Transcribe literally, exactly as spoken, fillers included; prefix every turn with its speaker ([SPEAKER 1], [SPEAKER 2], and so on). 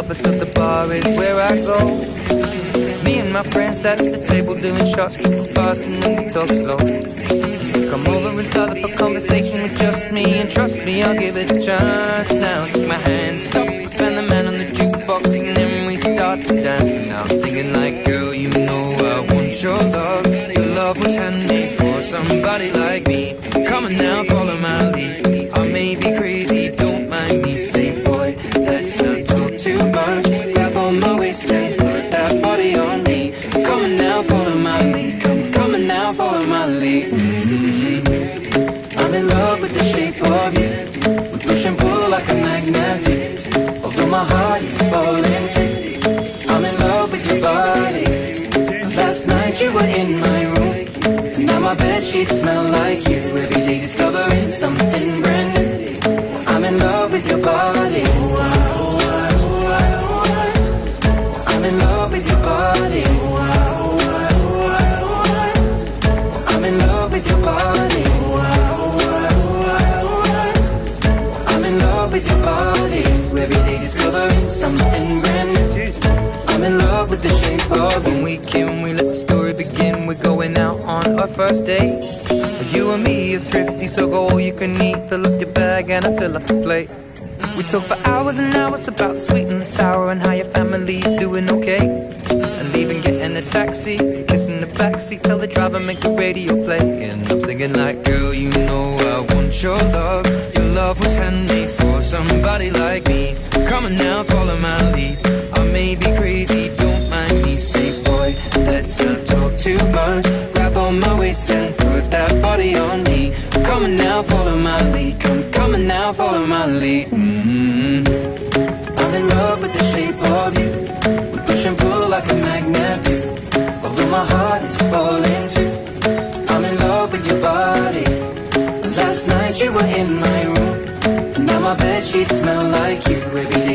[SPEAKER 1] Starbucks at the bar is where I go. Me and my friends sat at the table doing shots, triple fast and then we talk slow. Come over and start up a conversation with just me, and trust me, I'll give it a chance. Now take my hand, stop, and the man on the jukebox, and then we start to dance. And now I'm singing like, girl, you know I want your love. Your love was handmade for somebody like me. Come on now, follow my lead. I may be crazy, don't mind me. Say, boy, let's not talk too much. Grab on my waist and put that body on me. Come on now, follow my lead. Come, come on now, follow my lead. Mm-hmm. I'm in love with the shape of you. We push and pull like a magnet do. Although my heart is falling too. I'm in love with your body. Last night you were in my room, and now my bedsheets smell like you. Every day discovering something brand new. I'm in love with your body. I'm in love with your body. I'm in love with your body. I'm in love with your body. Every day discovering something brand new. I'm in love with the shape of you. When we came, we let the story begin. We're going out on our first date. You and me are thrifty, so go all you can eat. Fill up your bag and I fill up the plate. We talk for hours and hours about the sweet and the sour, and how your family's doing okay. And even getting a taxi, kissing the backseat, tell the driver make the radio play. And I'm singing like, girl, you know I want your love. Your love was handmade for somebody like me. Come on now, follow my lead. I may be crazy, don't mind me. Say, boy, let's not talk too much. Grab on my waist and put that body on me. Come on now, follow my lead. Come, come on now, follow my lead. Mm-hmm. I'm in love with the shape of you. We push and pull like a magnet do. Although my heart is falling too. I'm in love with your body. Last night you were in my room, and now my bedsheets smell like you. Every